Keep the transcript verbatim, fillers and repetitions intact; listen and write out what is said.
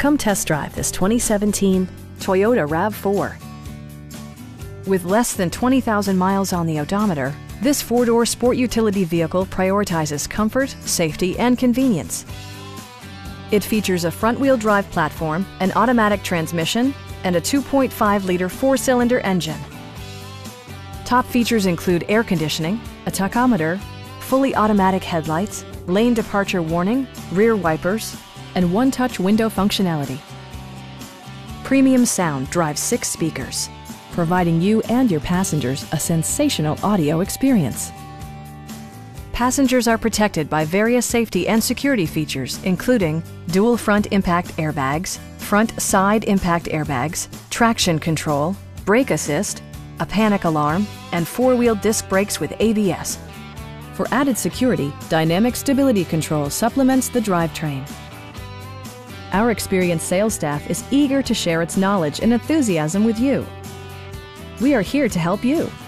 Come test drive this twenty seventeen Toyota RAV four. With less than twenty thousand miles on the odometer, this four-door sport utility vehicle prioritizes comfort, safety, and convenience. It features a front-wheel drive platform, an automatic transmission, and a two point five liter four-cylinder engine. Top features include air conditioning, a tachometer, fully automatic headlights, lane departure warning, rear wipers, and one-touch window functionality. Premium sound drives six speakers, providing you and your passengers a sensational audio experience. Passengers are protected by various safety and security features, including dual front impact airbags, front side impact airbags, traction control, brake assist, a panic alarm, and four-wheel disc brakes with A B S. For added security, dynamic stability control supplements the drivetrain. Our experienced sales staff is eager to share its knowledge and enthusiasm with you. We are here to help you.